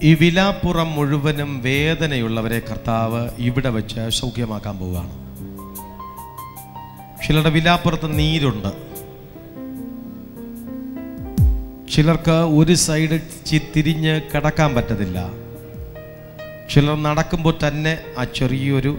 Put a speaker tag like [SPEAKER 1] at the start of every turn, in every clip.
[SPEAKER 1] ഈ വിലാപ്പുറം മുഴുവനും വേദനയുള്ളവരെ കർത്താവ് ഇവിടെ വെച്ച് സൗഖ്യമാക്കാൻ പോവുകയാണ്. ചിലരുടെ വിലാപ്പുറത്ത് നീരുണ്ട്, ചിലർക്ക് ഒരു സൈഡ് തിരിഞ്ഞ് കിടക്കാൻ പറ്റത്തില്ല, ചിലർ നടക്കുമ്പോൾ തന്നെ ആ ചെറിയൊരു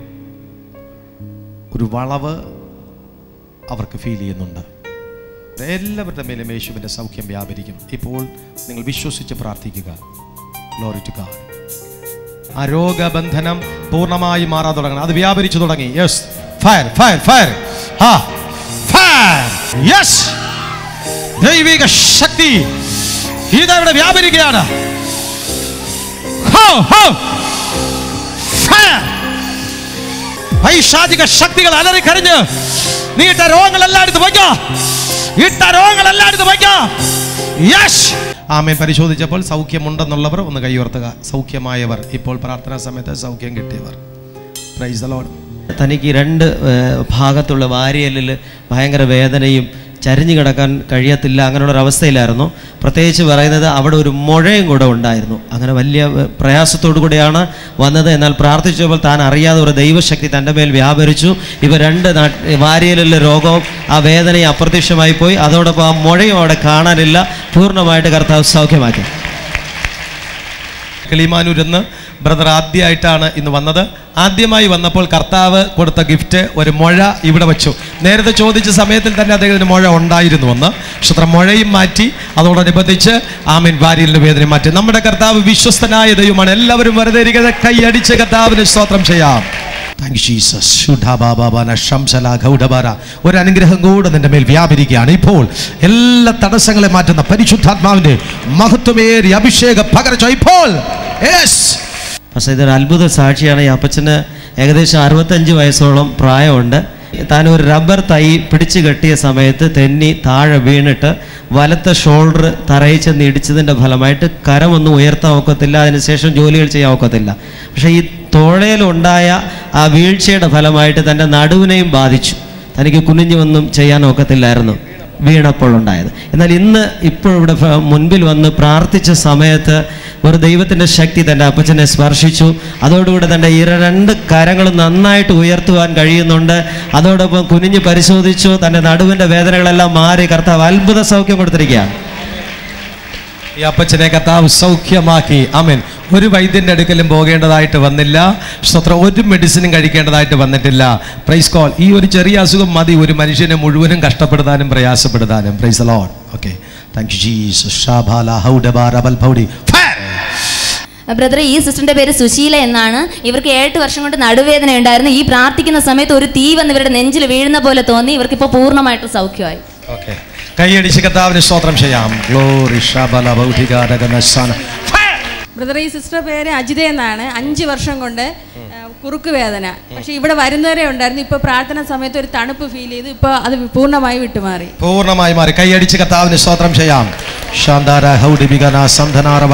[SPEAKER 1] വളവ് അവർക്ക് ഫീൽ ചെയ്യുന്നുണ്ട്. എല്ലാവരുടെ മേലും യേശുവിൻ്റെ സൗഖ്യം വ്യാപരിക്കും. ഇപ്പോൾ നിങ്ങൾ വിശ്വസിച്ച് പ്രാർത്ഥിക്കുക. Glory to God. ആ രോഗബന്ധനം പൂർണ്ണമായി മാറാൻ തുടങ്ങണം. അത് വ്യാപരിച്ചു തുടങ്ങി. Yes, fire fire fire. ആ ഫയർ. യെസ്, ദൈവിക ശക്തി ഇതവിടെ വ്യാപരിക്കുകയാണ്. ഹോ ഹോ ഫയർ. പൈശാചിക ശക്തികൾ അലറിക്കരഞ്ഞ് നീ ഇട്ട രോഗങ്ങളെല്ലാം എടുത്ത് വയ്ക്കാം, ഇട്ട രോഗങ്ങളെല്ലാം എടുത്ത് വയ്ക്കാം. Yes, amen. പരിശോധിച്ചപ്പോൾ സൗഖ്യമുണ്ടെന്നുള്ളവർ ഒന്ന് കൈ ഉയർത്തുക. സൗഖ്യമായവർ, ഇപ്പോൾ പ്രാർത്ഥനാ സമയത്ത് സൗഖ്യം കിട്ടിയവർ. Price the Lord.
[SPEAKER 2] തനിക്ക് രണ്ട് ഭാഗത്തുള്ള വാരിയലിൽ ഭയങ്കര വേദനയും ചരിഞ്ഞു കിടക്കാൻ കഴിയത്തില്ല, അങ്ങനെയുള്ളൊരവസ്ഥയിലായിരുന്നു. പ്രത്യേകിച്ച് പറയുന്നത് അവിടെ ഒരു മുഴയും കൂടെ ഉണ്ടായിരുന്നു. അങ്ങനെ വലിയ പ്രയാസത്തോടു കൂടിയാണ് വന്നത്. എന്നാൽ പ്രാർത്ഥിച്ചപ്പോൾ താൻ അറിയാതെ ഒരു ദൈവശക്തി തൻ്റെ മേൽ വ്യാപരിച്ചു. ഇവ രണ്ട് വാരിയലിലെ രോഗവും ആ വേദനയും അപ്രത്യക്ഷമായി പോയി. അതോടൊപ്പം ആ മുഴയും അവിടെ കാണാനില്ല. പൂർണ്ണമായിട്ട് കർത്താവ് സൗഖ്യമാക്കി.
[SPEAKER 1] കിളിമാനൂരിന്ന് ബ്രദർ ആദ്യമായിട്ടാണ് ഇന്ന് വന്നത്. ആദ്യമായി വന്നപ്പോൾ കർത്താവ് കൊടുത്ത ഗിഫ്റ്റ് ഒരു മുഴ ഇവിടെ വെച്ചു. നേരത്തെ ചോദിച്ച സമയത്തിൽ തന്നെ അദ്ദേഹത്തിന് മുഴ ഉണ്ടായിരുന്നുവെന്ന്. പക്ഷേ മുഴയും മാറ്റി, അതോടനുബന്ധിച്ച് ആമീൻ വാരിയലിന്റെ വേദന മാറ്റി. നമ്മുടെ കർത്താവ് വിശ്വസ്തനായ ദൈവമാണ്. എല്ലാവരും വെറുതെ ഇരിക്കുന്ന കൈയടിച്ച് കർത്താവിന് സ്തോത്രം ചെയ്യാം. Thank you Jesus. ഒരു അനുഗ്രഹം കൂടെ നിന്റെ മേൽ വ്യാപരിക്കുകയാണ്. ഇപ്പോൾ എല്ലാ തടസ്സങ്ങളെ മാറ്റുന്ന പരിശുദ്ധാത്മാവിന്റെ മഹത്വമേറിയ അഭിഷേക പകർച്ച ഇപ്പോൾ.
[SPEAKER 2] പക്ഷേ ഇതൊരു അത്ഭുത സാക്ഷിയാണ്. ഈ അപ്പച്ചന് ഏകദേശം 65 വയസ്സോളം പ്രായമുണ്ട്. താൻ ഒരു റബ്ബർ തൈ പിടിച്ചു കെട്ടിയ സമയത്ത് തെന്നി താഴെ വീണിട്ട് വലത്തെ ഷോൾഡർ തറയിൽ ചെന്ന് ഇടിച്ചതിൻ്റെ ഫലമായിട്ട് കരമൊന്നും ഉയർത്താൻ ഒക്കത്തില്ല, അതിനുശേഷം ജോലികൾ ചെയ്യാൻ ഒക്കത്തില്ല. പക്ഷേ ഈ തോളയിലുണ്ടായ ആ വീഴ്ചയുടെ ഫലമായിട്ട് തൻ്റെ നടുവിനെയും ബാധിച്ചു. തനിക്ക് കുനിഞ്ഞൊന്നും ചെയ്യാൻ ഒക്കത്തില്ലായിരുന്നു വീണപ്പോൾ ഉണ്ടായത്. എന്നാൽ ഇപ്പോൾ ഇവിടെ മുൻപിൽ വന്ന് പ്രാർത്ഥിച്ച സമയത്ത് ഒരു ദൈവത്തിൻ്റെ ശക്തി തൻ്റെ അപ്പച്ചനെ സ്പർശിച്ചു. അതോടുകൂടെ തൻ്റെ രണ്ട് കരങ്ങളും നന്നായിട്ട് ഉയർത്തുവാൻ കഴിയുന്നുണ്ട്. അതോടൊപ്പം കുനിഞ്ഞ് പരിശോധിച്ചു. തൻ്റെ നടുവിൻ്റെ വേദനകളെല്ലാം മാറി കർത്താവ് അത്ഭുത സൗഖ്യം കൊടുത്തിരിക്കുകയാണ്.
[SPEAKER 1] ഈ അപ്പച്ചനെ കർത്താവ് സൗഖ്യമാക്കി. ആമേൻ. ഒരു വൈദ്യൻ്റെ അടുക്കലും പോകേണ്ടതായിട്ട് വന്നില്ല. സ്തോത്രം. ഒരു മെഡിസിനും കഴിക്കേണ്ടതായിട്ട് വന്നിട്ടില്ല. പ്രൈസ് കോൾ. ഈ ഒരു ചെറിയ അസുഖം മതി ഒരു മനുഷ്യനെ മുഴുവനും കഷ്ടപ്പെടുത്താനും പ്രയാസപ്പെടുത്താനും. Praise the Lord. Okay, thank you Jesus.
[SPEAKER 3] Brother, ഈ സിസ്റ്ററിന്റെ പേര് സുശീല എന്നാണ്. ഇവർക്ക് 7 വർഷം കൊണ്ട് നടുവേദന ഉണ്ടായിരുന്നു. ഈ പ്രാർത്ഥിക്കുന്ന സമയത്ത് ഒരു തീ വന്ന് ഇവരുടെ നെഞ്ചിൽ വീഴുന്ന പോലെ തോന്നി. ഇവർക്ക് ഇപ്പോൾ പൂർണ്ണമായിട്ട് സൗഖ്യമായി.
[SPEAKER 1] ഓക്കെ, കൈയടിച്ച് കർത്താവിന് സ്തോത്രം ചെയ്യാം. ഗ്ലോറി ശബല ഭൗതികാരകനസാന.
[SPEAKER 4] ബ്രദർ, ഈ സിസ്റ്റർ പേര് അജിത എന്നാണ്. 5 വർഷം കൊണ്ട് കുറുക്ക് വേദന. പക്ഷെ ഇവിടെ വരുന്നവരെ ഉണ്ടായിരുന്നു. ഇപ്പൊ പ്രാർത്ഥന സമയത്ത് ഒരു തണുപ്പ് ഫീൽ ചെയ്ത് ഇപ്പൊ അത് പൂർണ്ണമായി വിട്ടുമാറി.
[SPEAKER 1] പൂർണ്ണമായി മാറി. കൈയടിച്ച് കർത്താവിന് സ്തോത്രം ചെയ്യാം. ശാന്താര ഹൗഡിബിഗന സന്ധനാരവ.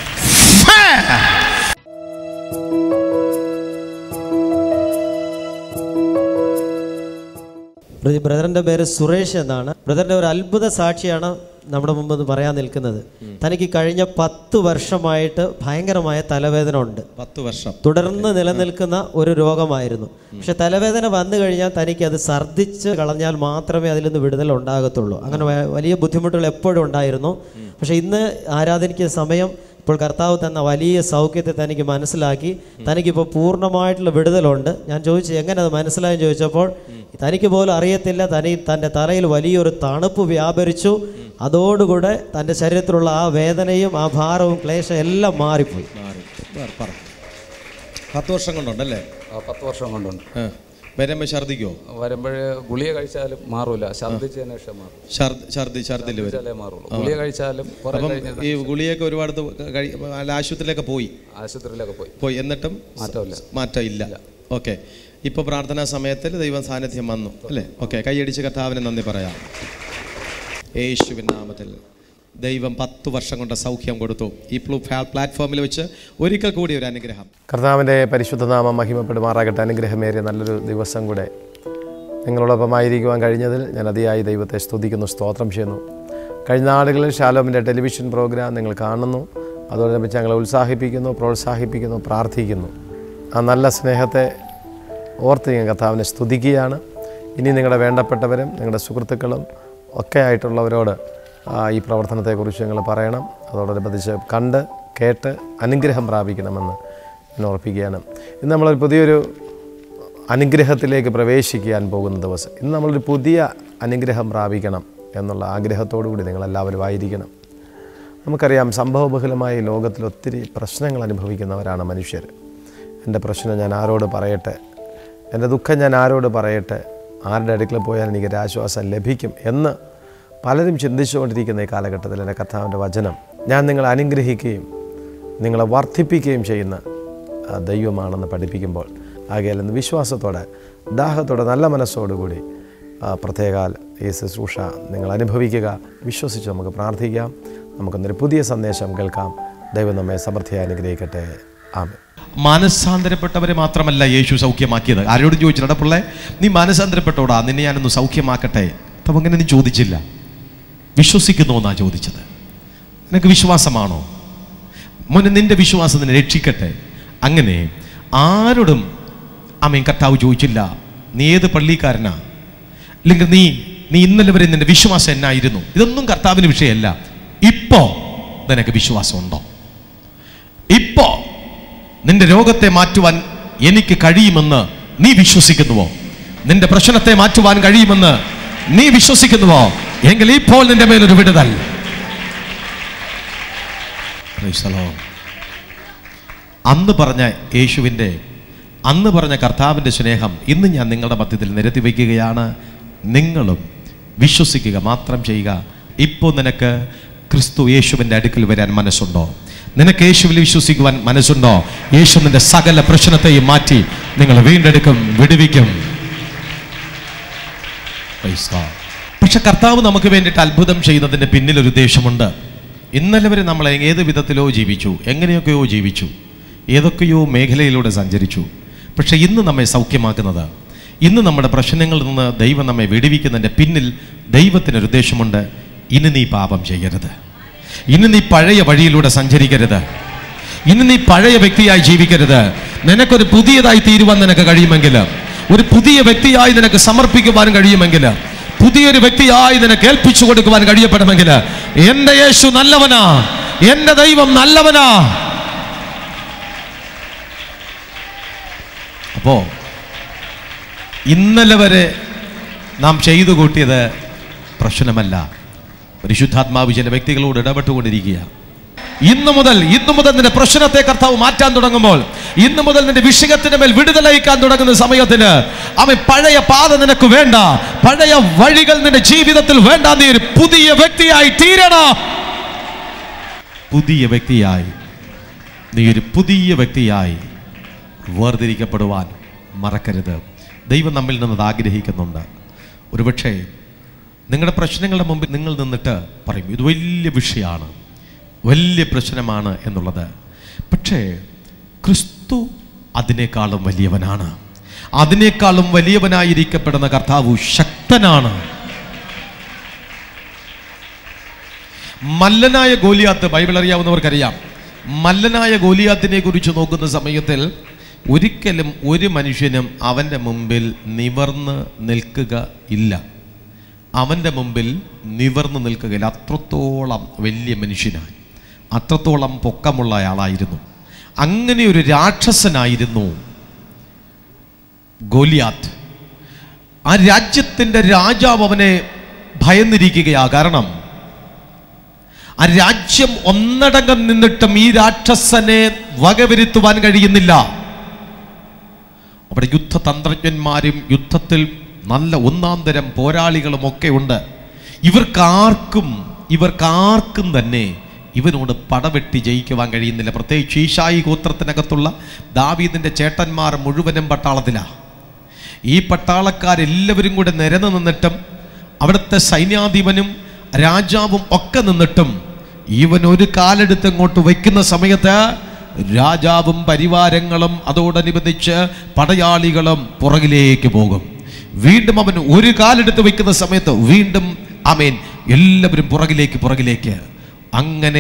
[SPEAKER 2] ബ്രദറിൻ്റെ പേര് സുരേഷ് എന്നാണ്. ബ്രദറിൻ്റെ ഒരു അത്ഭുത സാക്ഷിയാണ് നമ്മുടെ മുമ്പ് പറയാൻ നിൽക്കുന്നത്. തനിക്ക് കഴിഞ്ഞ 10 വർഷമായിട്ട് ഭയങ്കരമായ തലവേദന ഉണ്ട്.
[SPEAKER 1] 10 വർഷം
[SPEAKER 2] തുടർന്ന് നിലനിൽക്കുന്ന ഒരു രോഗമായിരുന്നു. പക്ഷെ തലവേദന വന്നു കഴിഞ്ഞാൽ തനിക്ക് അത് ഛർദ്ദിച്ച് കളഞ്ഞാൽ മാത്രമേ അതിൽ നിന്ന് വിടുതൽ ഉണ്ടാകത്തുള്ളൂ. അങ്ങനെ വലിയ ബുദ്ധിമുട്ടുകൾ എപ്പോഴും ഉണ്ടായിരുന്നു. പക്ഷെ ഇന്ന് ആരാധനയ്ക്ക് സമയം ഇപ്പോൾ കർത്താവ് തന്ന വലിയ സൗഖ്യത്തെ തനിക്ക് മനസ്സിലാക്കി. തനിക്കിപ്പോൾ പൂർണ്ണമായിട്ടുള്ള വിടുതലുണ്ട്. ഞാൻ ചോദിച്ചു എങ്ങനെ അത് മനസ്സിലായെന്ന് ചോദിച്ചപ്പോൾ തനിക്ക് പോലും അറിയത്തില്ല. തൻ്റെ തലയിൽ വലിയൊരു തണുപ്പ് വ്യാപരിച്ചു. അതോടുകൂടെ തൻ്റെ ശരീരത്തിലുള്ള ആ വേദനയും ആ ഭാരവും ക്ലേശം എല്ലാം മാറിപ്പോയി.
[SPEAKER 1] 10 വർഷം കൊണ്ടുണ്ടല്ലേ?
[SPEAKER 5] 10 വർഷം കൊണ്ടുണ്ട്.
[SPEAKER 1] വരുമ്പോൾ ഛർദിക്കോ?
[SPEAKER 5] വരുമ്പോൾ ഗുളിക കഴിച്ചാലും മാറൂല, ഛർദിച്ചതിന് ശേഷം മാറും.
[SPEAKER 1] ഛർദിച്ചാലേ
[SPEAKER 5] മാറുള്ളൂ. ഗുളിക കഴിച്ചാലും
[SPEAKER 1] ഈ ഗുളിയൊക്കെ ഒരുപാട് ആശുപത്രിയിലൊക്കെ പോയി എന്നിട്ടും മാറ്റമില്ല. ഓക്കെ, ഇപ്പോൾ പ്രാർത്ഥനാ സമയത്തിൽ ദൈവ സാന്നിധ്യം വന്നു അല്ലേ? ഓക്കെ, കൈയടിച്ച് കർത്താവിന് നന്ദി പറയാം. യേശുവിൻ നാമത്തിൽ ദൈവം 10 വർഷം കൊണ്ട് സൗഖ്യം കൊടുത്തു. ഈ പ്ലാറ്റ്ഫോമിൽ വെച്ച് ഒരിക്കൽ കൂടി ഒരു അനുഗ്രഹം. കർത്താവിൻ്റെ പരിശുദ്ധനാമം മഹിമപ്പെടുമാറാകട്ടെ. അനുഗ്രഹമേറിയ നല്ലൊരു ദിവസം കൂടെ നിങ്ങളോടൊപ്പമായിരിക്കുവാൻ കഴിഞ്ഞതിൽ ഞാൻ അതിയായി ദൈവത്തെ സ്തുതിക്കുന്നു, സ്തോത്രം ചെയ്യുന്നു. കഴിഞ്ഞ നാളുകളിൽ ഷാലോമിൻ്റെ ടെലിവിഷൻ പ്രോഗ്രാം നിങ്ങൾ കാണുന്നു.
[SPEAKER 6] അതോടനുബന്ധിച്ച് ഞങ്ങളെ ഉത്സാഹിപ്പിക്കുന്നു, പ്രോത്സാഹിപ്പിക്കുന്നു, പ്രാർത്ഥിക്കുന്നു. ആ നല്ല സ്നേഹത്തെ ഓർത്ത് ഞാൻ കർത്താവിനെ സ്തുതിക്കുകയാണ്. ഇനി നിങ്ങളുടെ വേണ്ടപ്പെട്ടവരും നിങ്ങളുടെ സുഹൃത്തുക്കളും ഒക്കെ ആയിട്ടുള്ളവരോട് ഈ പ്രവർത്തനത്തെക്കുറിച്ച് നിങ്ങൾ പറയണം. അതോടനുബന്ധിച്ച് കണ്ട് കേട്ട് അനുഗ്രഹം പ്രാപിക്കണമെന്ന് ഞാൻ ഓർപ്പിക്കുകയാണ്. ഇന്ന് നമ്മളൊരു പുതിയൊരു അനുഗ്രഹത്തിലേക്ക് പ്രവേശിക്കാൻ പോകുന്ന ദിവസം. ഇന്ന് നമ്മളൊരു പുതിയ അനുഗ്രഹം പ്രാപിക്കണം എന്നുള്ള ആഗ്രഹത്തോടു കൂടി നിങ്ങളെല്ലാവരും ആയിരിക്കണം. നമുക്കറിയാം, സംഭവബഹുലമായ ഈ ലോകത്തിൽ ഒത്തിരി പ്രശ്നങ്ങൾ അനുഭവിക്കുന്നവരാണ് മനുഷ്യർ. എൻ്റെ പ്രശ്നം ഞാൻ ആരോട് പറയട്ടെ, എൻ്റെ ദുഃഖം ഞാൻ ആരോട് പറയട്ടെ, ആരുടെ അടുക്കൽ പോയാൽ എനിക്കൊരു ആശ്വാസം ലഭിക്കും എന്ന് പലരും ചിന്തിച്ചുകൊണ്ടിരിക്കുന്ന ഈ കാലഘട്ടത്തിൽ എൻ്റെ കർത്താവിൻ്റെ വചനം ഞാൻ നിങ്ങളെ അനുഗ്രഹിക്കുകയും നിങ്ങളെ വർദ്ധിപ്പിക്കുകയും ചെയ്യുന്ന ദൈവമാണെന്ന് പഠിപ്പിക്കുമ്പോൾ, ആകയാൽ ഇന്ന് വിശ്വാസത്തോടെ, ദാഹത്തോടെ, നല്ല മനസ്സോടുകൂടി പ്രത്യേകാൽ ഈ ശുശ്രൂഷ നിങ്ങൾ അനുഭവിക്കുക. വിശ്വസിച്ച് നമുക്ക് പ്രാർത്ഥിക്കാം. നമുക്കൊന്നൊരു പുതിയ സന്ദേശം കേൾക്കാം. ദൈവം നമ്മെ സമൃദ്ധിയായി അനുഗ്രഹിക്കട്ടെ. ആമേൻ.
[SPEAKER 1] മാനസാന്തരപ്പെട്ടവരെ മാത്രമല്ല യേശു സൗഖ്യമാക്കിയത്. ആരോടും ചോദിച്ചില്ല, പിള്ളേ നീ മാനസാന്തരപ്പെട്ടോടാ, നിന്നെ ഞാനൊന്ന് സൗഖ്യമാക്കട്ടെ. അപ്പം അങ്ങനെ നീ ചോദിച്ചില്ല, വിശ്വസിക്കുന്നു എന്നാണ് ചോദിച്ചത്. നിനക്ക് വിശ്വാസമാണോ? മോനെ, നിന്റെ വിശ്വാസം നിന്നെ രക്ഷിക്കട്ടെ. അങ്ങനെ ആരോടും ആമേൻ കർത്താവ് ചോദിച്ചില്ല, നീ ഏത് പള്ളിക്കാരനാ, അല്ലെങ്കിൽ നീ ഇന്നലെ വരെ നിന്റെ വിശ്വാസം എന്നായിരുന്നു. ഇതൊന്നും കർത്താവിന് വിഷയമല്ല. ഇപ്പോ നിനക്ക് വിശ്വാസമുണ്ടോ? ഇപ്പോ നിന്റെ രോഗത്തെ മാറ്റുവാൻ എനിക്ക് കഴിയുമെന്ന് നീ വിശ്വസിക്കുന്നുവോ? നിന്റെ പ്രശ്നത്തെ മാറ്റുവാൻ കഴിയുമെന്ന് നീ വിശ്വസിക്കുന്നുവോ? എങ്കിൽ ഇപ്പോൾ നിന്റെ മേലൊരു വിടുതൽ. അന്ന് പറഞ്ഞ യേശുവിൻ്റെ, അന്ന് പറഞ്ഞ കർത്താവിൻ്റെ സ്നേഹം ഇന്ന് ഞാൻ നിങ്ങളുടെ മധ്യത്തിൽ നിരത്തി വയ്ക്കുകയാണ്. നിങ്ങളും വിശ്വസിക്കുക മാത്രം ചെയ്യുക. ഇപ്പോൾ നിനക്ക് ക്രിസ്തു യേശുവിൻ്റെ അടുക്കൽ വരാൻ മനസ്സുണ്ടോ? നിനക്ക് യേശുവിൽ വിശ്വസിക്കുവാൻ മനസ്സുണ്ടോ? യേശു നിന്റെ സകല പ്രശ്നത്തെയും മാറ്റി നിങ്ങൾ വീണ്ടെടുക്കും, വിടുവിക്കും. പക്ഷെ കർത്താവ് നമുക്ക് വേണ്ടിയിട്ട് അത്ഭുതം ചെയ്യുന്നതിൻ്റെ പിന്നിലൊരു ഉദ്ദേശമുണ്ട്. ഇന്നലെ വരെ നമ്മൾ ഏത് വിധത്തിലോ ജീവിച്ചു, എങ്ങനെയൊക്കെയോ ജീവിച്ചു, ഏതൊക്കെയോ മേഖലയിലൂടെ സഞ്ചരിച്ചു. പക്ഷെ ഇന്ന് നമ്മെ സൗഖ്യമാക്കുന്നത്, ഇന്ന് നമ്മുടെ പ്രശ്നങ്ങളിൽ നിന്ന് ദൈവം നമ്മെ വിടുവിക്കുന്നതിൻ്റെ പിന്നിൽ ദൈവത്തിനൊരു ഉദ്ദേശമുണ്ട്. ഇനി നീ പാപം ചെയ്യരുത്, ഇനി നീ പഴയ വഴിയിലൂടെ സഞ്ചരിക്കരുത്, ഇനി നീ പഴയ വ്യക്തിയായി ജീവിക്കരുത്. നിനക്കൊരു പുതിയതായി തീരുവാൻ നിനക്ക് കഴിയുമെങ്കിൽ, ഒരു പുതിയ വ്യക്തിയായി നിനക്ക് സമർപ്പിക്കുവാൻ കഴിയുമെങ്കിൽ, പുതിയൊരു വ്യക്തിയായി നിനക്ക് ഏൽപ്പിച്ചു കൊടുക്കുവാൻ കഴിയപ്പെടുമെങ്കിൽ, എൻ്റെ യേശു നല്ലവനാ, എൻ്റെ ദൈവം നല്ലവനാ. അപ്പോ ഇന്നലെ വരെ നാം ചെയ്തു കൂട്ടിയത് പ്രശ്നമല്ല. പരിശുദ്ധാത്മാവ് ചില വ്യക്തികളോട് ഇടപെട്ടുകൊണ്ടിരിക്കുക. ഇന്നു മുതൽ നിന്റെ പ്രശ്നത്തെ കർത്താവ് മാറ്റാൻ തുടങ്ങുമ്പോൾ, ഇന്നു മുതൽ നിന്റെ വിഷയത്തിന് മേൽ വിടുതലയിക്കാൻ തുടങ്ങുന്ന സമയത്തിന് അവൻ പഴയ പാത നിനക്ക് വേണ്ട, പഴയ വഴികൾ നിന്റെ ജീവിതത്തിൽ വേണ്ട. നീ ഒരു പുതിയ വ്യക്തിയായി തീരണം. പുതിയ വ്യക്തിയായി, നീ ഒരു പുതിയ വ്യക്തിയായി വേർതിരിക്കപ്പെടുവാൻ മറക്കരുത്. ദൈവം നമ്മിൽ നിന്നത് ആഗ്രഹിക്കുന്നുണ്ട്. ഒരുപക്ഷെ നിങ്ങളുടെ പ്രശ്നങ്ങളുടെ മുമ്പിൽ നിങ്ങൾ നിന്നിട്ട് പറയും, ഇത് വലിയ വിഷയമാണ്, വലിയ പ്രശ്നമാണ് എന്നുള്ളത്. പക്ഷേ ക്രിസ്തു അതിനേക്കാളും വലിയവനാണ്. അതിനേക്കാളും വലിയവനായിരിക്കപ്പെടുന്ന കർത്താവ് ശക്തനാണ്. മല്ലനായ ഗോലിയാത്ത്, ബൈബിൾ അറിയാവുന്നവർക്കറിയാം. മല്ലനായ ഗോലിയാത്തിനെ കുറിച്ച് നോക്കുന്ന സമയത്തിൽ ഒരിക്കലും ഒരു മനുഷ്യനും അവൻ്റെ മുമ്പിൽ നിവർന്ന് നിൽക്കുക ഇല്ല. അവൻ്റെ മുമ്പിൽ നിവർന്ന് നിൽക്കുകയില്ല. അത്രത്തോളം വലിയ മനുഷ്യനായി, അത്രത്തോളം പൊക്കമുള്ള ആളായിരുന്നു. അങ്ങനെ ഒരു രാക്ഷസനായിരുന്നു ഗോലിയാത്ത്. ആ രാജ്യത്തിൻ്റെ രാജാവ് അവനെ ഭയന്നിരിക്കുകയാ. കാരണം ആ രാജ്യം ഒന്നടങ്കം നിന്നിട്ടും ഈ രാക്ഷസനെ വകവരുത്തുവാൻ കഴിയുന്നില്ല. അവിടെ യുദ്ധതന്ത്രജ്ഞന്മാരും യുദ്ധത്തിൽ നല്ല ഒന്നാം തരം പോരാളികളും ഒക്കെ ഉണ്ട്. ഇവർക്കാർക്കും തന്നെ ഇവനോട് പടവെട്ടി ജയിക്കുവാൻ കഴിയുന്നില്ല. പ്രത്യേകിച്ച് ഈശായി ഗോത്രത്തിനകത്തുള്ള ദാവീദിൻ്റെ ചേട്ടന്മാർ മുഴുവനും പട്ടാളത്തിലാണ്. ഈ പട്ടാളക്കാരെല്ലാവരും കൂടെ നിരന്ന് നിന്നിട്ടും, അവിടുത്തെ സൈന്യാധിപനും രാജാവും ഒക്കെ നിന്നിട്ടും, ഇവൻ ഒരു കാലെടുത്ത് ഇങ്ങോട്ട് വയ്ക്കുന്ന സമയത്ത് രാജാവും പരിവാരങ്ങളും അതോടനുബന്ധിച്ച് പടയാളികളും പുറകിലേക്ക് പോകും. വീണ്ടും അവൻ ഒരു കാലെടുത്ത് വയ്ക്കുന്ന സമയത്ത് വീണ്ടും എല്ലാവരും പുറകിലേക്ക്. അങ്ങനെ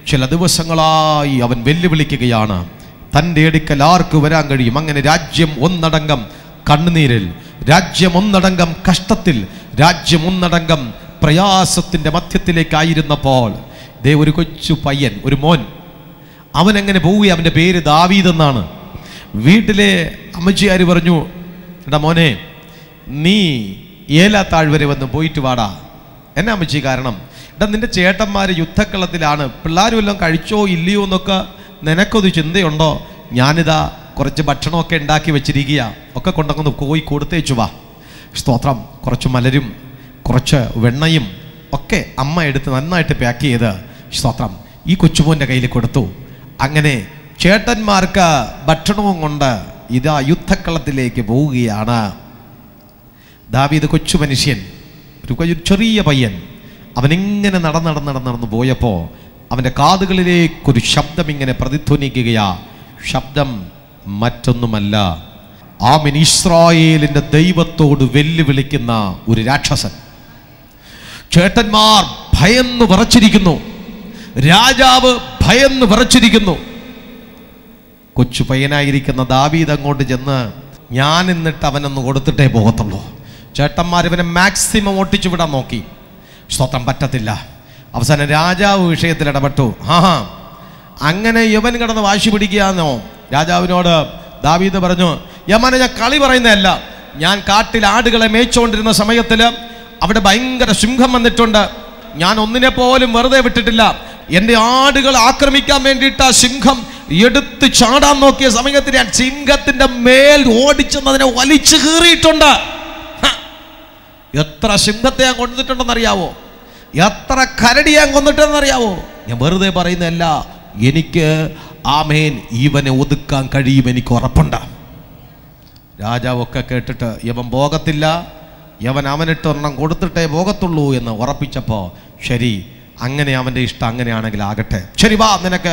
[SPEAKER 1] ചില ദിവസങ്ങളായി അവൻ വെല്ലുവിളിക്കുകയാണ്. തൻ്റെ അടുക്കൽ ആർക്ക് വരാൻ കഴിയും? അങ്ങനെ രാജ്യം ഒന്നടങ്കം കണ്ണുനീരിൽ, രാജ്യം ഒന്നടങ്കം കഷ്ടത്തിൽ, രാജ്യം ഒന്നടങ്കം പ്രയാസത്തിൻ്റെ മധ്യത്തിലേക്കായിരുന്നപ്പോൾ ദേ ഒരു കൊച്ചു പയ്യൻ, ഒരു മോൻ, അവനെങ്ങനെ പോവുക? അവൻ്റെ പേര് ദാവീദ് എന്നാണ്. വീട്ടിലെ അമ്മച്ചിയാർ പറഞ്ഞു, എടാ മോനെ, നീ ഏലാ താഴ്വരെ വന്ന് പോയിട്ട് വാടാ. എന്നാ അമ്മച്ചി കാരണം? എടാ നിൻ്റെ ചേട്ടന്മാർ യുദ്ധക്കളത്തിലാണ്, പിള്ളേരും എല്ലാം കഴിച്ചോ ഇല്ലയോ എന്നൊക്കെ നിനക്കൊരു ചിന്തയുണ്ടോ? ഞാനിതാ കുറച്ച് ഭക്ഷണമൊക്കെ ഉണ്ടാക്കി വെച്ചിരിക്കുക, ഒക്കെ കൊണ്ടൊന്ന് പോയി കൊടുത്തേച്ചു വാ. സ്തോത്രം. കുറച്ച് മലരും കുറച്ച് വെണ്ണയും ഒക്കെ അമ്മ എടുത്ത് നന്നായിട്ട് പാക്ക് ചെയ്ത് സ്തോത്രം ഈ കൊച്ചുമോൻ്റെ കയ്യിൽ കൊടുത്തു. അങ്ങനെ ചേട്ടന്മാർക്ക് ഭക്ഷണവും കൊണ്ട് ഇതാ യുദ്ധക്കളത്തിലേക്ക് പോവുകയാണ്. ദാവീദ് കൊച്ചു മനുഷ്യൻ, ഒരു ചെറിയ പയ്യൻ, അവനിങ്ങനെ നടന്ന് പോയപ്പോൾ അവൻ്റെ കാതുകളിലേക്കൊരു ശബ്ദം ഇങ്ങനെ പ്രതിധ്വനിക്കുകയാ. ശബ്ദം മറ്റൊന്നുമല്ല, ആമേൻ, ഇസ്രായേലിൻ്റെ ദൈവത്തോട് വെല്ലുവിളിക്കുന്ന ഒരു രാക്ഷസൻ. ചേട്ടന്മാർ ഭയന്ന് വിറച്ചിരിക്കുന്നു, രാജാവ് ഭയന്ന് വിറച്ചിരിക്കുന്നു. കൊച്ചു പയ്യനായിരിക്കുന്ന ദാവീദ് അങ്ങോട്ട് ചെന്ന്, ഞാൻ എന്നിട്ട് അവനൊന്ന് കൊടുത്തിട്ടേ പോകത്തുള്ളൂ. ചേട്ടന്മാർ ഇവനെ മാക്സിമം ഒട്ടിച്ചു വിടാൻ നോക്കി. സ്തോത്രം, പറ്റത്തില്ല. അവസാനം രാജാവ് വിഷയത്തിൽ ഇടപെട്ടു. അങ്ങനെ യവൻ കിടന്ന് വാശി പിടിക്കുകയാണോ? രാജാവിനോട് ദാവീദ് പറഞ്ഞു, യമനെ, ഞാൻ കളി പറയുന്നതല്ല, ഞാൻ കാട്ടിൽ ആടുകളെ മേയിച്ചുകൊണ്ടിരുന്ന സമയത്തിൽ അവിടെ ഭയങ്കര സിംഹം വന്നിട്ടുണ്ട്. ഞാൻ ഒന്നിനെ പോലും വെറുതെ വിട്ടിട്ടില്ല. എൻ്റെ ആടുകൾ ആക്രമിക്കാൻ വേണ്ടിയിട്ട് ആ സിംഹം എടുത്ത് ചാടാൻ നോക്കിയ സമയത്ത് ഞാൻ സിംഹത്തിൻ്റെ മേൽ ഓടിച്ചെന്നതിനെ വലിച്ചു കീറിയിട്ടുണ്ട്. എത്ര സിംഹത്തെ ഞാൻ കൊണ്ടിട്ടുണ്ടെന്നറിയാവോ? എത്ര കരടി ഞാൻ കൊന്നിട്ടെന്നറിയാവോ? ഞാൻ വെറുതെ പറയുന്നതല്ല, എനിക്ക് ആമേൻ ഇവനെ ഒതുക്കാൻ കഴിയും, എനിക്ക് ഉറപ്പുണ്ട്. രാജാവൊക്കെ കേട്ടിട്ട് യവൻ പോകത്തില്ല, യവൻ അവനിട്ടൊരെണ്ണം കൊടുത്തിട്ടേ പോകത്തുള്ളൂ എന്ന് ഉറപ്പിച്ചപ്പോൾ, ശരി, അങ്ങനെ അവൻ്റെ ഇഷ്ടം അങ്ങനെയാണെങ്കിൽ ആകട്ടെ, ശരി വാ, നിനക്ക്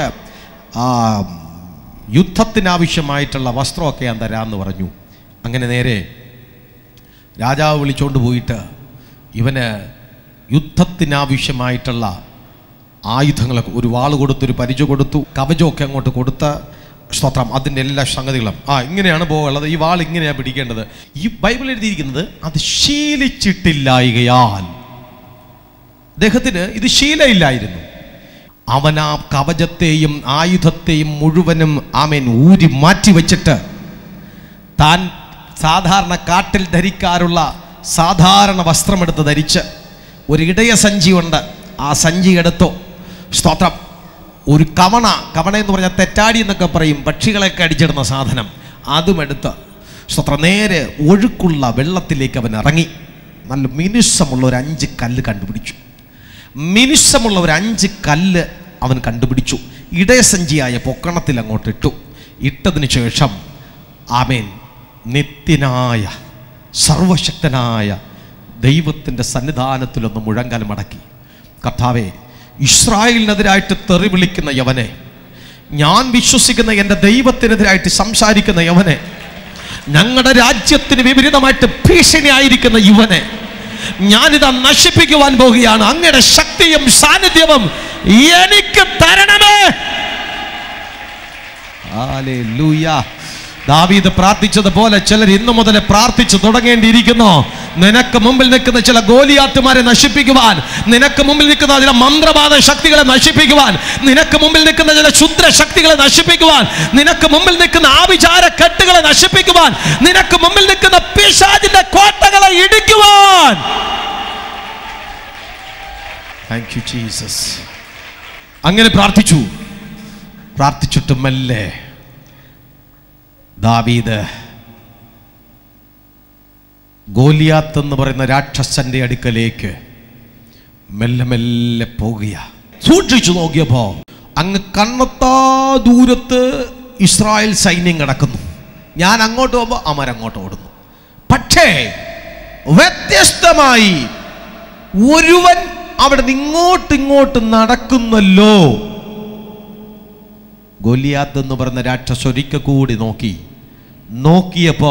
[SPEAKER 1] യുദ്ധത്തിനാവശ്യമായിട്ടുള്ള വസ്ത്രമൊക്കെ ഞാൻ തരാമെന്ന് പറഞ്ഞു. അങ്ങനെ നേരെ രാജാവ് വിളിച്ചുകൊണ്ട് പോയിട്ട് ഇവന് യുദ്ധത്തിനാവശ്യമായിട്ടുള്ള ആയുധങ്ങളൊക്കെ, ഒരു വാൾ കൊടുത്തു, ഒരു പരിച കൊടുത്തു, കവചമൊക്കെ അങ്ങോട്ട് കൊടുത്ത് സ്തോത്രം അതിൻ്റെ എല്ലാ സംഗതികളും ഇങ്ങനെയാണ് പോകുള്ളത്, ഈ വാൾ ഇങ്ങനെയാണ് പിടിക്കേണ്ടത്. ഈ ബൈബിൾ എഴുതിയിരിക്കുന്നത് അത് ശീലിച്ചിട്ടില്ലായകയാൽ അദ്ദേഹത്തിന് ഇത് ശീലമില്ലായിരുന്നു. അവൻ ആ കവചത്തെയും ആയുധത്തെയും മുഴുവനും ആമേൻ ഊരി മാറ്റി വെച്ചിട്ട് താൻ സാധാരണ കാട്ടിൽ ധരിക്കാറുള്ള സാധാരണ വസ്ത്രമെടുത്ത് ധരിച്ച് ഒരു ഇടയ സഞ്ചിയുണ്ട്, ആ സഞ്ചി എടുത്തു. സ്തോത്രം. ഒരു കവണ എന്ന് പറഞ്ഞാൽ തെറ്റാടി എന്നൊക്കെ പറയും, പക്ഷികളൊക്കെ അടിച്ചിടുന്ന സാധനം, അതുമെടുത്ത് സ്തോത്രം നേരെ ഒഴുക്കുള്ള വെള്ളത്തിലേക്ക് അവൻ ഇറങ്ങി. നല്ല മിനുസമുള്ള ഒരു 5 കല്ല് കണ്ടുപിടിച്ചു. മിനുസമുള്ള ഒരു 5 കല്ല് അവൻ കണ്ടുപിടിച്ചു. ഇടയസഞ്ചിയായ പൊക്കണത്തിൽ അങ്ങോട്ട് ഇട്ടു. ഇട്ടതിന് ശേഷം ആമേൻ നിത്യനായ സർവശക്തനായ ദൈവത്തിൻ്റെ സന്നിധാനത്തിലൊന്ന് മുഴങ്കാൽ മടക്കി, കർത്താവേ, ഇസ്രായേലിനെതിരായിട്ട് തെറി വിളിക്കുന്ന യവനെ, ഞാൻ വിശ്വസിക്കുന്ന എൻ്റെ ദൈവത്തിനെതിരായിട്ട് സംസാരിക്കുന്ന യവനെ, ഞങ്ങളുടെ രാജ്യത്തിന് വിപരീതമായിട്ട് ഭീഷണിയായിരിക്കുന്ന യുവനെ ഞാനിതാ നശിപ്പിക്കുവാൻ പോകുകയാണ്. അങ്ങയുടെ ശക്തിയും സാന്നിധ്യവും എനിക്ക് തരണമേ. ഹല്ലേലൂയ. ദാവീദ് പ്രാർത്ഥിച്ചതുപോലെ ചിലർ ഇന്നു മുതൽ പ്രാർത്ഥിച്ചു തുടങ്ങേണ്ടിയിരിക്കുന്നു. നിനക്ക് മുമ്പിൽ നിൽക്കുന്ന ചില ഗോലിയാത്തുമാരെ നശിപ്പിക്കുവാൻ, നിനക്ക് മുമ്പിൽ നിൽക്കുന്ന ചില മന്ത്രവാദ ശക്തികളെ നശിപ്പിക്കുവാൻ, നിനക്ക് മുമ്പിൽ നിൽക്കുന്ന ചില ക്ഷുദ്ര ശക്തികളെ നശിപ്പിക്കുവാൻ, നിനക്ക് മുമ്പിൽ നിൽക്കുന്ന ആഭിചാര കെട്ടുകളെ നശിപ്പിക്കുവാൻ, നിനക്ക് മുമ്പിൽ നിൽക്കുന്ന പിശാചിന്റെ കോട്ടകളെ ഇടിക്കുവാൻ. Thank you Jesus. അങ്ങനെ പ്രാർത്ഥിച്ചിട്ട് മെല്ലെ ദാവീദ് ഗോലിയാത്ത് എന്ന് പറയുന്ന രാക്ഷസന്റെ അടുക്കലേക്ക് മെല്ലെ മെല്ലെ പോകുക. സൂക്ഷിച്ചു നോക്കിയപ്പോ അങ്ങ് കണ്ണെത്താ ദൂരത്ത് ഇസ്രായേൽ സൈന്യം കിടക്കുന്നു. ഞാൻ അങ്ങോട്ട് പോകുമ്പോൾ അവരങ്ങോട്ട് ഓടുന്നു. പക്ഷേ വ്യത്യസ്തമായി ഒരുവൻ അവിടെ ഇങ്ങോട്ട് നടക്കുന്നല്ലോ. ഗോലിയാത്ത് എന്ന് പറയുന്ന രാക്ഷസ ഒരിക്കൽ കൂടി നോക്കിയപ്പോ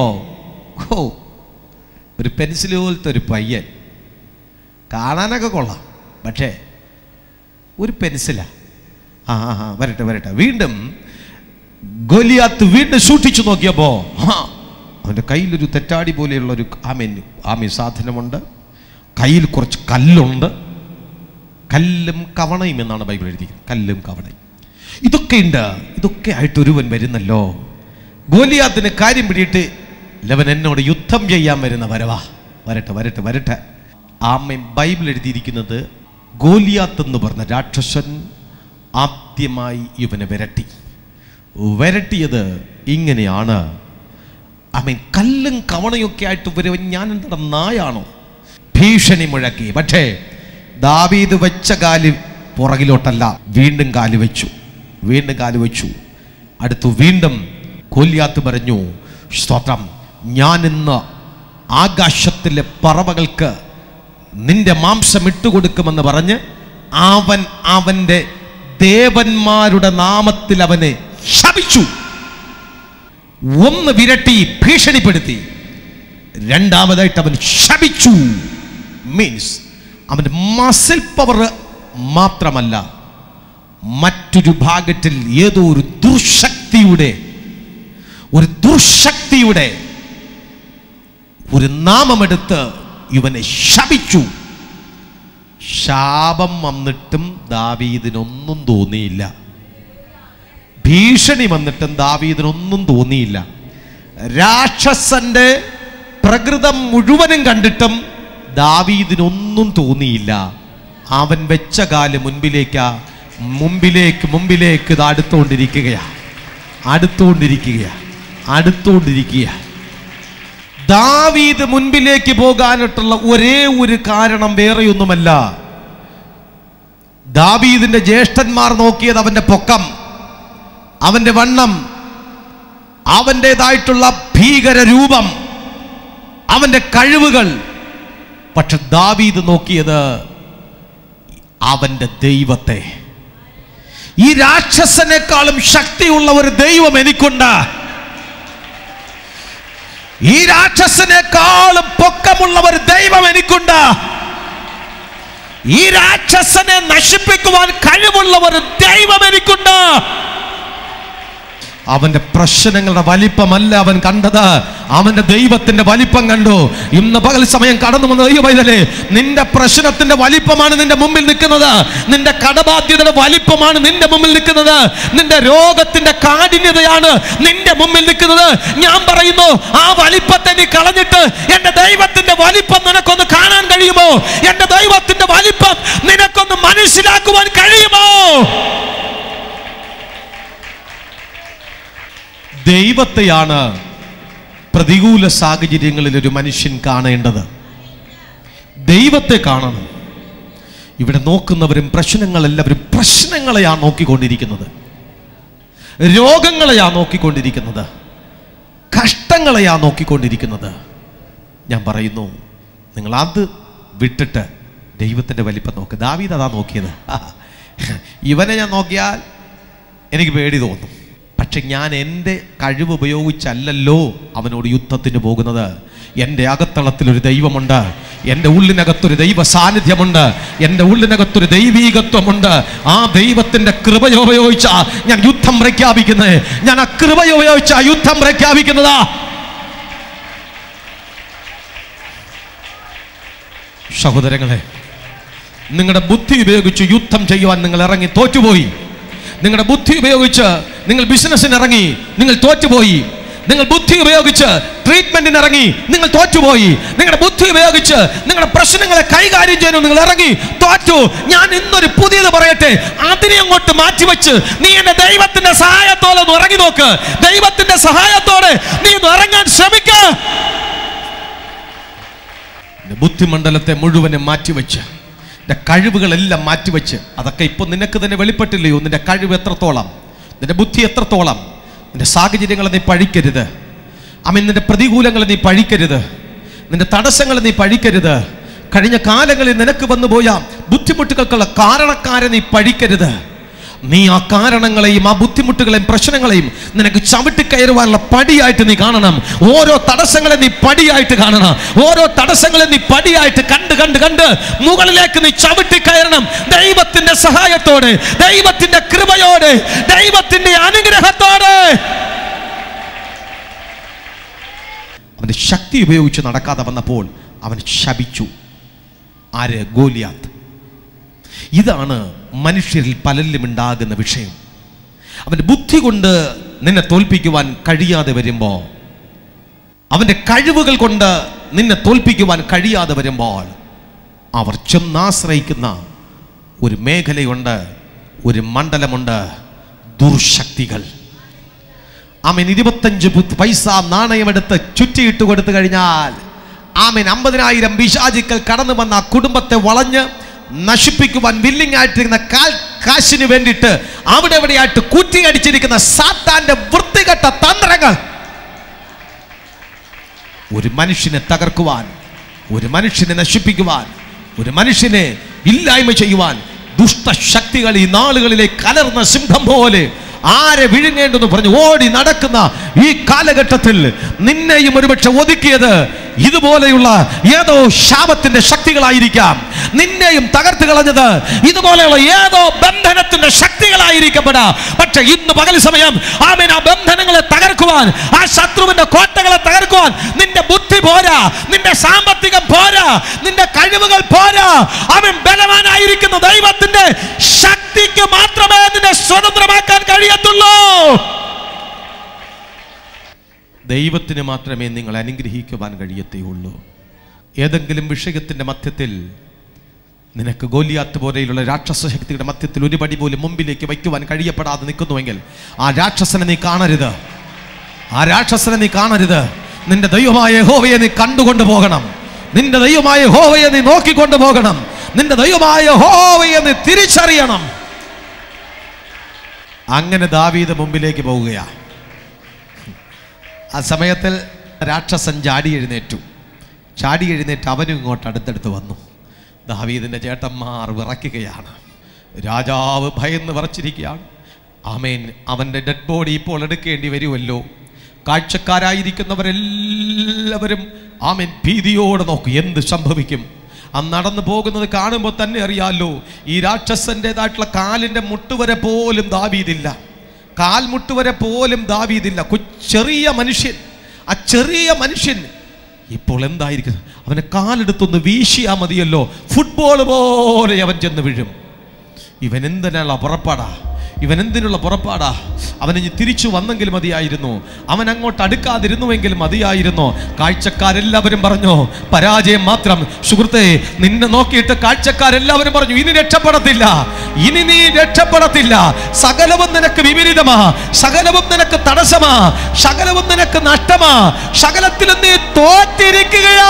[SPEAKER 1] ഒരു പെൻസിൽ പോലത്തെ ഒരു പയ്യൻ, കാണാനൊക്കെ കൊള്ളാം, പക്ഷേ ഒരു പെൻസിലാ.
[SPEAKER 7] വരട്ടെ. വീണ്ടും ഗോലിയാത്ത് വീണ്ടും സൂക്ഷിച്ചു നോക്കിയപ്പോ അവന്റെ കയ്യിലൊരു തെറ്റാടി പോലെയുള്ള ഒരു ആമീൻ സാധനമുണ്ട്. കയ്യിൽ കുറച്ച് കല്ലുണ്ട്. കല്ലും കവണയും എന്നാണ് ബൈബിൾ എഴുതിയിരിക്കുന്നത്. കല്ലും കവണയും ഇതൊക്കെയുണ്ട്. ഇതൊക്കെ ആയിട്ട് ഒരുവൻ വരുന്നല്ലോ. ഗോലിയാത്തിന് കാര്യം പിടിയിട്ട് ലവൻ എന്നോട് യുദ്ധം ചെയ്യാൻ വരുന്ന വരവാ. വരട്ടെ. ആമേൻ. ബൈബിൾ എഴുതിയിരിക്കുന്നത് ഗോലിയാത്ത് എന്ന് പറഞ്ഞ രാക്ഷസൻ ആദ്യമായി ഇവനെ വിരട്ടിയത് ഇങ്ങനെയാണ്. ആമേൻ. കല്ലും കവണയൊക്കെ ആയിട്ട് വരുവൻ ഞാൻ എന്താ നായാണോ? ഭീഷണി മുഴക്കി. പക്ഷേ ദാവീദ് വെച്ച കാല് പുറകിലോട്ടല്ല, വീണ്ടും കാല് വെച്ചു. അടുത്തു വീണ്ടും ഗോലിയാത്ത് പറഞ്ഞു, സ്തോത്രം, ഞാൻ ഇന്ന് ആകാശത്തിലെ പറവകൾക്ക് നിന്റെ മാംസം ഇട്ടുകൊടുക്കുമെന്ന് പറഞ്ഞ് അവന്റെ ദേവന്മാരുടെ നാമത്തിൽ അവനെ ശപിച്ചു. ഒന്ന് വിരട്ടി ഭീഷണിപ്പെടുത്തി, രണ്ടാമതായിട്ട് അവൻ ശപിച്ചു. മീൻസ് അവന്റെ മസിൽ പവർ മാത്രമല്ല, മറ്റൊരു ഭാഗത്തിൽ ഏതോ ഒരു ദുർശക്തിയുടെ ഒരു നാമമെടുത്ത് ഇവനെ ശപിച്ചു. ശാപം വന്നിട്ടും ദാവീദിനൊന്നും തോന്നിയില്ല. ഭീഷണി വന്നിട്ടും ദാവീദിനൊന്നും തോന്നിയില്ല. രാക്ഷസന്റെ പ്രകൃതം മുഴുവനും കണ്ടിട്ടും ദാവീദിനൊന്നും തോന്നിയില്ല. അവൻ വെച്ച കാല് മുമ്പിലേക്ക് ഇത് അടുത്തുകൊണ്ടിരിക്കുക. ദാവീദ് മുൻപിലേക്ക് പോകാനായിട്ടുള്ള ഒരേ ഒരു കാരണം വേറെയൊന്നുമല്ല. ദാവീദിന്റെ ജ്യേഷ്ഠന്മാർ നോക്കിയത് അവന്റെ പൊക്കം, അവന്റെ വണ്ണം, അവൻ്റെതായിട്ടുള്ള ഭീകര രൂപം, അവന്റെ കഴിവുകൾ. പക്ഷെ ദാവീദ് നോക്കിയത് അവന്റെ ദൈവത്തെ. ഈ രാക്ഷസനേക്കാളും ശക്തിയുള്ള ഒരു ദൈവം എനിക്കുണ്ട്. ഈ രാക്ഷസനേക്കാളും പൊക്കമുള്ള ഒരു ദൈവം എനിക്കുണ്ട്. ഈ രാക്ഷസനെ നശിപ്പിക്കുവാൻ കഴിവുള്ള ഒരു ദൈവം എനിക്കുണ്ട്. അവന്റെ പ്രശ്നങ്ങളുടെ വലിപ്പമല്ല അവൻ കണ്ടത്, അവന്റെ ദൈവത്തിന്റെ വലിപ്പം കണ്ടു. ഇന്ന് പകൽ സമയം കടന്നു വന്ന ദൈവമൈതലേ, നിന്റെ പ്രശ്നത്തിന്റെ വലിപ്പമാണ് നിന്റെ മുമ്പിൽ നിൽക്കുന്നത്. നിന്റെ കടബാധ്യതയുടെ വലിപ്പമാണ് നിന്റെ മുമ്പിൽ നിൽക്കുന്നത്. നിന്റെ രോഗത്തിന്റെ കാഠിന്യതയാണ് നിന്റെ മുമ്പിൽ നിൽക്കുന്നത്. ഞാൻ പറയുന്നു, ആ വലിപ്പത്തെ നീ കളഞ്ഞിട്ട് എന്റെ ദൈവത്തിന്റെ വലിപ്പം നിനക്കൊന്ന് കാണാൻ കഴിയുമോ? എന്റെ ദൈവത്തിന്റെ വലിപ്പം നിനക്കൊന്ന് മനസ്സിലാക്കുവാൻ കഴിയുമോ? ദൈവത്തെയാണ് പ്രതികൂല സാഹചര്യങ്ങളിൽ ഒരു മനുഷ്യൻ കാണേണ്ടത്. ദൈവത്തെ കാണണം. ഇവിടെ നോക്കുന്നവരും പ്രശ്നങ്ങളെല്ലാവരും പ്രശ്നങ്ങളെയാണ് നോക്കിക്കൊണ്ടിരിക്കുന്നത്, രോഗങ്ങളെയാണ് നോക്കിക്കൊണ്ടിരിക്കുന്നത്, കഷ്ടങ്ങളെയാണ് നോക്കിക്കൊണ്ടിരിക്കുന്നത്. ഞാൻ പറയുന്നു, നിങ്ങൾ അത് വിട്ടിട്ട് ദൈവത്തിന്റെ വലിപ്പം നോക്ക്. ദാവീദ് അതാ നോക്കിയത്. ഇവനെ ഞാൻ നോക്കിയാൽ എനിക്ക് പേടി തോന്നും. പക്ഷെ ഞാൻ എൻ്റെ കഴിവ് ഉപയോഗിച്ചല്ലല്ലോ അവനോട് യുദ്ധത്തിന് പോകുന്നത്. എൻ്റെ അകത്തളത്തിലൊരു ദൈവമുണ്ട്, എൻ്റെ ഉള്ളിനകത്തൊരു ദൈവ സാന്നിധ്യമുണ്ട്, എൻ്റെ ഉള്ളിനകത്തൊരു ദൈവീകത്വമുണ്ട്. ആ ദൈവത്തിൻ്റെ കൃപയുപയോഗിച്ച ഞാൻ യുദ്ധം പ്രഖ്യാപിക്കുന്നത്. ഞാൻ ആ കൃപയുപയോഗിച്ച യുദ്ധം പ്രഖ്യാപിക്കുന്നതാ. സഹോദരങ്ങളെ, നിങ്ങളുടെ ബുദ്ധി ഉപയോഗിച്ച് യുദ്ധം ചെയ്യുവാൻ നിങ്ങൾ ഇറങ്ങി തോറ്റുപോയി. നിങ്ങളുടെ ബുദ്ധി ഉപയോഗിച്ച് നിങ്ങൾ ബിസിനസ്സിന് ഇറങ്ങി, നിങ്ങൾ തോറ്റുപോയി. നിങ്ങൾ ബുദ്ധി ഉപയോഗിച്ച് ട്രീറ്റ്മെന്റിന് ഇറങ്ങി, നിങ്ങൾ തോറ്റുപോയി. നിങ്ങളുടെ ബുദ്ധി ഉപയോഗിച്ച് നിങ്ങളുടെ പ്രശ്നങ്ങളെ കൈകാര്യം ചെയ്യാൻ നിങ്ങൾ ഇറങ്ങി, തോറ്റു. ഞാൻ ഇന്നൊരു പുതിയത് പറയട്ടെ, അതിനെ അങ്ങോട്ട് മാറ്റിവെച്ച് നീ എന്റെ ദൈവത്തിന്റെ സഹായത്തോടെ ഒന്ന് ഇറങ്ങി നോക്ക്. ദൈവത്തിന്റെ സഹായത്തോടെ നീ ഒന്ന് ഇറങ്ങാൻ ശ്രമിക്ക. ബുദ്ധിമണ്ഡലത്തെ മുഴുവനും മാറ്റിവെച്ച്, നിന്റെ കഴിവുകളെല്ലാം മാറ്റിവെച്ച്, അതൊക്കെ ഇപ്പൊ നിനക്ക് തന്നെ വെളിപ്പെട്ടില്ലയോ? നിന്റെ കഴിവ് എത്രത്തോളം, നിന്റെ ബുദ്ധി എത്രത്തോളം. നിന്റെ സാഹചര്യങ്ങളെ നീ പഴിക്കരുത്. നിന്റെ പ്രതികൂലങ്ങളെ നീ പഴിക്കരുത്. നിന്റെ തടസ്സങ്ങളെ നീ പഴിക്കരുത്. കഴിഞ്ഞ കാലങ്ങളിൽ നിനക്ക് വന്നുപോയ ബുദ്ധിമുട്ടുകൾക്കുള്ള കാരണക്കാരെ നീ പഴിക്കരുത്. നീ ആ കാരണങ്ങളെയും ആ ബുദ്ധിമുട്ടുകളെയും പ്രശ്നങ്ങളെയും നിനക്ക് ചവിട്ടിക്കയറുവാനുള്ള പടിയായിട്ട് നീ കാണണം. ഓരോ തടസ്സങ്ങളെ നീ പടിയായിട്ട് കാണണം. ഓരോ തടസ്സങ്ങളെ നീ പടിയായിട്ട് കണ്ട് കണ്ട് കണ്ട് മുകളിലേക്ക് നീ ചവിട്ടിക്കയറണം. ദൈവത്തിന്റെ സഹായത്തോടെ, ദൈവത്തിന്റെ കൃപയോടെ, ദൈവത്തിന്റെ അനുഗ്രഹത്തോടെ. അവന്റെ ശക്തി ഉപയോഗിച്ച് നടക്കാതെ വന്നപ്പോൾ അവൻ ശപിച്ചു. ആര്? ഗോലിയാത്ത്. ഇതാണ് മനുഷ്യരിൽ പലരിലും ഉണ്ടാകുന്ന വിഷയം. അവന്റെ ബുദ്ധി കൊണ്ട് നിന്നെ തോൽപ്പിക്കുവാൻ കഴിയാതെ വരുമ്പോൾ, അവന്റെ കഴിവുകൾ കൊണ്ട് നിന്നെ തോൽപ്പിക്കുവാൻ കഴിയാതെ വരുമ്പോൾ, അവർ ചെന്നാശ്രയിക്കുന്ന ഒരു മേഖലയുണ്ട്, ഒരു മണ്ഡലമുണ്ട്, ദുർശക്തികൾ. ആമേൻ. 25 പൈസ നാണയമെടുത്ത് ചുറ്റിയിട്ട് കൊടുത്തു കഴിഞ്ഞാൽ, ആമേൻ, 50,000 പിശാചുക്കൾ കടന്നു വന്ന ആ കുടുംബത്തെ വളഞ്ഞ് നശിപ്പിക്കുവാൻ വില്ലിംഗ് ആയിട്ടിരിക്കുന്ന കാശിന് വേണ്ടിയിട്ട് അവിടെ എവിടെയായിട്ട് കുറ്റിയടിച്ചിരിക്കുന്ന സാത്താന്റെ വൃത്തികെട്ട തന്ത്രങ്ങൾ ഒരു മനുഷ്യനെ തകർക്കുവാൻ, ഒരു മനുഷ്യനെ നശിപ്പിക്കുവാൻ, ഒരു മനുഷ്യനെ ഇല്ലായ്മ ചെയ്യുവാൻ ദുഷ്ടശക്തികൾ ഈ നാളുകളിലെ കലർന്ന സിംഹം പോലെ ആരെ വിഴുങ്ങേണ്ടെന്ന് പറഞ്ഞു ഓടി നടക്കുന്ന ഈ കാലഘട്ടത്തിൽ നിന്നെയും ഒരുപക്ഷെ ഒതുക്കിയത് ഇതുപോലെയുള്ള ഏതോ ശാപത്തിന്റെ ശക്തികളായിരിക്കാം. നിന്നെയും തകർത്ത് കളഞ്ഞത് ഇതുപോലെയുള്ള ഏതോ ബന്ധനത്തിന്റെ ശക്തികളായിരിക്കപ്പെടാം. പക്ഷെ ഇന്ന് പകൽ സമയം ആമേൻ, ആ ബന്ധനങ്ങളെ തകർക്കുവാൻ, ആ ശത്രുവിന്റെ കോട്ടകളെ തകർക്കുവാൻ നിന്റെ ബുദ്ധി പോരാ, നിന്റെ സാമ്പത്തികം പോരാ, നിന്റെ കഴിവുകൾ പോരാ. അവൻ ബലവാനായിരിക്കുന്ന ദൈവത്തിന്റെ ശക്തിക്ക് മാത്രമേ നിന്നെ സ്വതന്ത്രമാക്കാൻ കഴിയത്തുള്ളൂ. ദൈവത്തിന് മാത്രമേ നിങ്ങളെ അനുഗ്രഹിക്കുവാൻ കഴിയത്തേയുള്ളൂ. ഏതെങ്കിലും വിഷയത്തിൻ്റെ മധ്യത്തിൽ നിനക്ക് ഗോലിയാത്ത് പോലെയുള്ള രാക്ഷസ ശക്തിയുടെ മധ്യത്തിൽ ഒരു പടി പോലും മുമ്പിലേക്ക് വയ്ക്കുവാൻ കഴിയപ്പെടാതെ നിൽക്കുന്നുവെങ്കിൽ ആ രാക്ഷസനെ നീ കാണരുത്. ആ രാക്ഷസനെ നീ കാണരുത്. നിന്റെ ദൈവമായ യഹോവയെ നീ കണ്ടുകൊണ്ട് പോകണം. നിന്റെ ദൈവമായ യഹോവയെ നീ നോക്കിക്കൊണ്ട് പോകണം. നിന്റെ ദൈവമായ യഹോവയെ നീ തിരിച്ചറിയണം. അങ്ങനെ ദാവീദ് മുമ്പിലേക്ക് പോവുകയാണ്. ആ സമയത്തിൽ രാക്ഷസൻ ചാടി എഴുന്നേറ്റ് അവനും ഇങ്ങോട്ട് അടുത്തടുത്ത് വന്നു. ദാവീദിൻ്റെ ചേട്ടന്മാർ വിറയ്ക്കുകയാണ്. രാജാവ് ഭയന്ന് വിറച്ചിരിക്കുകയാണ്. ആമേൻ. അവൻ്റെ ഡെഡ് ബോഡി ഇപ്പോൾ എടുക്കേണ്ടി വരുമല്ലോ. കാഴ്ചക്കാരായിരിക്കുന്നവരെല്ലാവരും ആമേൻ ഭീതിയോടെ നോക്കും, എന്ത് സംഭവിക്കും. ആ നടന്നു പോകുന്നത് കാണുമ്പോൾ തന്നെ അറിയാമല്ലോ, ഈ രാക്ഷസൻ്റെതായിട്ടുള്ള കാലിൻ്റെ മുട്ടുവരെ പോലും ദാവീദില്ല. കാൽമുട്ടുവരെ പോലും ദാവീദില്ല. ചെറിയ മനുഷ്യൻ, ആ ചെറിയ മനുഷ്യൻ ഇപ്പോൾ എന്തായിരിക്കും? അവനെ കാലെടുത്തൊന്ന് വീശിയാൽ മതിയല്ലോ, ഫുട്ബോൾ പോലെ അവൻ ചെന്ന് വീഴും. ഇവൻ എന്തിനുള്ള പുറപ്പാടാ, ഇവൻ എന്തിനുള്ള പുറപ്പാടാ? അവനിഞ്ഞ് തിരിച്ചു വന്നെങ്കിൽ മതിയായിരുന്നു, അവൻ അങ്ങോട്ട് അടുക്കാതിരുന്നുവെങ്കിൽ മതിയായിരുന്നു. കാഴ്ചക്കാരെല്ലാവരും പറഞ്ഞു പരാജയം മാത്രം. സുഹൃത്തെ, നിന്നെ നോക്കിയിട്ട് കാഴ്ചക്കാരെല്ലാവരും പറഞ്ഞു ഇനി രക്ഷപ്പെടത്തില്ല, ഇനി നീ രക്ഷപ്പെടത്തില്ല. സകലവും നിനക്ക് വിപരീതമാ, സകലവും നിനക്ക് തടസ്സമാ, സകലവും നിനക്ക് നഷ്ടമാ, സകലത്തിലും നീ തോറ്റിരിക്കുകയാ.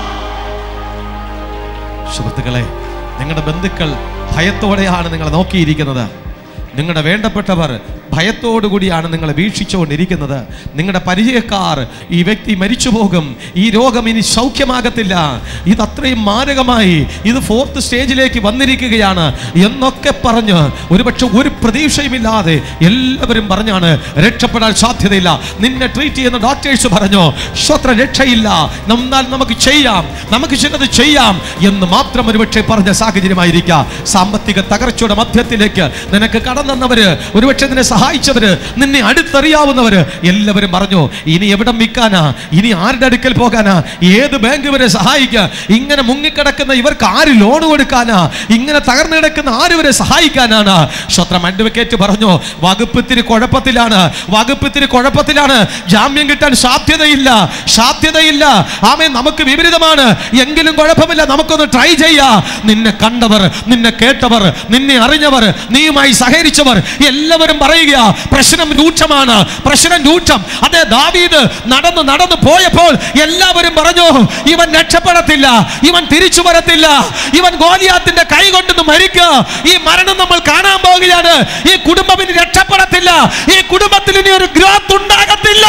[SPEAKER 7] സുഹൃത്തുക്കളെ, നിങ്ങളുടെ ബന്ധുക്കൾ ഭയത്തോടെയാണ് നിങ്ങളെ നോക്കിയിരിക്കുന്നത്. നിങ്ങളുടെ വേണ്ടപ്പെട്ടവർ ഭയത്തോടുകൂടിയാണ് നിങ്ങളെ വീക്ഷിച്ചുകൊണ്ടിരിക്കുന്നത്. നിങ്ങളുടെ പരിചയക്കാർ ഈ വ്യക്തി മരിച്ചു പോകും, ഈ രോഗം ഇനി സൗഖ്യമാകത്തില്ല, ഇത് അത്രയും മാരകമായി, ഇത് 4th സ്റ്റേജിലേക്ക് വന്നിരിക്കുകയാണ് എന്നൊക്കെ പറഞ്ഞ് ഒരുപക്ഷെ ഒരു പ്രതീക്ഷയുമില്ലാതെ എല്ലാവരും പറഞ്ഞാണ് രക്ഷപ്പെടാൻ സാധ്യതയില്ല. നിന്നെ ട്രീറ്റ് ചെയ്യുന്ന ഡോക്ടേഴ്സ് പറഞ്ഞു സ്വത്ര രക്ഷയില്ല, എന്നാൽ നമുക്ക് ചെയ്യാം, നമുക്ക് ചിലത് ചെയ്യാം എന്ന് മാത്രം ഒരുപക്ഷെ പറഞ്ഞ സാഹചര്യമായിരിക്കാം. സാമ്പത്തിക തകർച്ചയുടെ മധ്യത്തിലേക്ക് നിനക്ക് കടന്നവര്, ഒരുപക്ഷെ നിന്നെ സഹായിച്ചവര്, നിന്നെ അടുത്തറിയാവുന്നവര് എല്ലാവരും പറഞ്ഞു ഇനി എവിടെ വിൽക്കാനാ, ഇനി ആരുടെ അടുക്കൽ പോകാനാ, ഏത് ബാങ്ക് വരെ സഹായിക്കുക, ഇങ്ങനെ മുങ്ങിക്കിടക്കുന്ന ഇവർക്ക് ആര് ലോൺ കൊടുക്കാനാ, ഇങ്ങനെ തകർന്നു കിടക്കുന്ന ആര് വരെ സഹായിക്കാനാണ്. സ്വത്രം അഡ്വക്കേറ്റ് പറഞ്ഞു വകുപ്പിത്തിരി കുഴപ്പത്തിലാണ്, ജാമ്യം കിട്ടാൻ സാധ്യതയില്ല. ആമേൻ, നമുക്ക് വിപരീതമാണ്, എങ്കിലും കുഴപ്പമില്ല, നമുക്കൊന്ന് ട്രൈ ചെയ്യാം. നിന്നെ കണ്ടവർ, നിന്നെ കേട്ടവർ, നിന്നെ അറിഞ്ഞവർ, നീയുമായി സഹകരിച്ചവർ എല്ലാവരും പറയുക പ്രശ്നം രൂക്ഷമാണ്, പ്രശ്നം രൂക്ഷം. അതേ, ദാവീദ് നടന്നു പോയപ്പോൾ എല്ലാവരും പറഞ്ഞു ഇവൻ രക്ഷപ്പെടത്തില്ല, ഇവൻ തിരിച്ചു വരത്തില്ല, ഇവൻ ഗോലിയാത്തിന്റെ കൈ കൊണ്ടൊന്ന് മരിക്കുക, ഈ മരണം നമ്മൾ കാണാൻ പോവുകയാണ്, ഈ കുടുംബം ഇനി രക്ഷപ്പെടത്തില്ല, ഈ കുടുംബത്തിൽ ഇനി ഒരു ഗ്രോത്ത് ഉണ്ടാകത്തില്ല.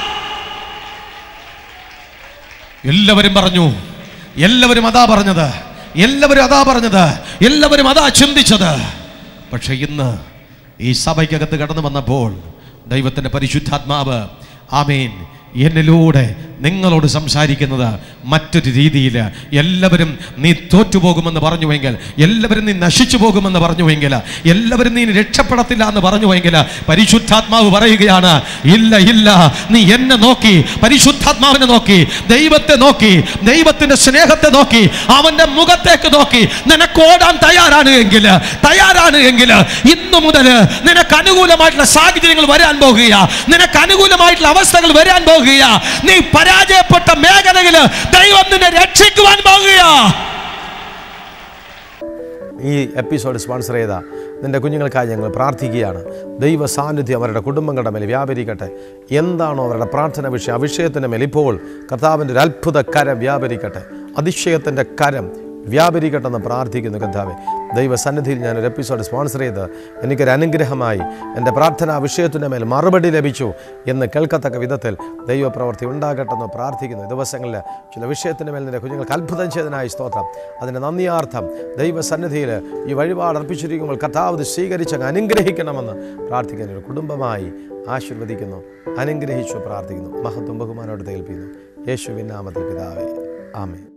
[SPEAKER 7] എല്ലാവരും പറഞ്ഞു, എല്ലാവരും അതാ പറഞ്ഞത്, എല്ലാവരും അതാ ചിന്തിച്ചത്. പക്ഷെ ഇന്ന് ഈ സഭയ്ക്കകത്ത് കടന്നു വന്നപ്പോൾ ദൈവത്തിൻ്റെ പരിശുദ്ധാത്മാവ് ആമേൻ എന്നിലൂടെ നിങ്ങളോട് സംസാരിക്കുന്നത് മറ്റൊരു രീതിയിൽ. എല്ലാവരും നീ തോറ്റുപോകുമെന്ന് പറഞ്ഞുവെങ്കിൽ, എല്ലാവരും നീ നശിച്ചു പോകുമെന്ന് പറഞ്ഞുവെങ്കിൽ, എല്ലാവരും നീ രക്ഷപ്പെടത്തില്ല എന്ന് പറഞ്ഞുവെങ്കിൽ, പരിശുദ്ധാത്മാവ് പറയുകയാണ്, ഇല്ല ഇല്ല, നീ എന്നെ നോക്കി, പരിശുദ്ധാത്മാവിനെ നോക്കി, ദൈവത്തെ നോക്കി, ദൈവത്തിന്റെ സ്നേഹത്തെ നോക്കി, അവന്റെ മുഖത്തേക്ക് നോക്കി നിനക്ക് ഓടാൻ തയ്യാറാണ് എങ്കിൽ ഇന്നു മുതൽ നിനക്ക് അനുകൂലമായിട്ടുള്ള സാഹചര്യങ്ങൾ വരാൻ പോകുക, നിനക്ക് അനുകൂലമായിട്ടുള്ള അവസ്ഥകൾ വരാൻ പോകുക. നീ പരാജയപ്പെട്ട മേഖലയിൽ ദൈവം നിന്നെ രക്ഷിക്കുവാൻ പോകുക.
[SPEAKER 6] ഈ എപ്പിസോഡ് സ്പോൺസർ ചെയ്ത നിൻ്റെ കുഞ്ഞുങ്ങൾക്കായി ഞങ്ങൾ പ്രാർത്ഥിക്കുകയാണ്. ദൈവ സാന്നിധ്യം അവരുടെ കുടുംബങ്ങളുടെ മേൽ വ്യാപരിക്കട്ടെ. എന്താണോ അവരുടെ പ്രാർത്ഥന വിഷയം, ആ വിഷയത്തിൻ്റെ മേൽ ഇപ്പോൾ കർത്താവിൻ്റെ ഒരു അത്ഭുത കരം വ്യാപരിക്കട്ടെ, അതിശയത്തിൻ്റെ കരം വ്യാപരിക്കട്ടെന്ന് പ്രാർത്ഥിക്കുന്നു. കർത്താവേ, ദൈവസന്നിധിയിൽ ഞാനൊരു എപ്പിസോഡ് സ്പോൺസർ ചെയ്ത് എനിക്കൊരു അനുഗ്രഹമായി എൻ്റെ പ്രാർത്ഥനാ വിഷയത്തിൻ്റെ മേൽ മറുപടി ലഭിച്ചു എന്ന് കേൾക്കത്തക്ക വിധത്തിൽ ദൈവപ്രവൃത്തി ഉണ്ടാകട്ടെന്ന് പ്രാർത്ഥിക്കുന്നു. ദിവസങ്ങളിൽ ചില വിഷയത്തിൻ്റെ മേൽ നിൻ്റെ കുഞ്ഞുങ്ങൾക്ക് അത്ഭുതം ചെയ്തതിനായി സ്തോത്രം. അതിൻ്റെ നന്ദിയാർത്ഥം ദൈവസന്നിധിയിൽ ഈ വഴിപാട് അർപ്പിച്ചിരിക്കുമ്പോൾ കർത്താവ് സ്വീകരിച്ചങ്ങ് അനുഗ്രഹിക്കണമെന്ന് പ്രാർത്ഥിക്കുന്ന ഒരു കുടുംബമായി ആശീർവദിക്കുന്നു, അനുഗ്രഹിച്ചു പ്രാർത്ഥിക്കുന്നു. മഹത്വം ബഹുമാനോട് ഏൽപ്പിക്കുന്നു യേശുവിൻ നാമത്തിൽ പിതാവേ, ആമേൻ.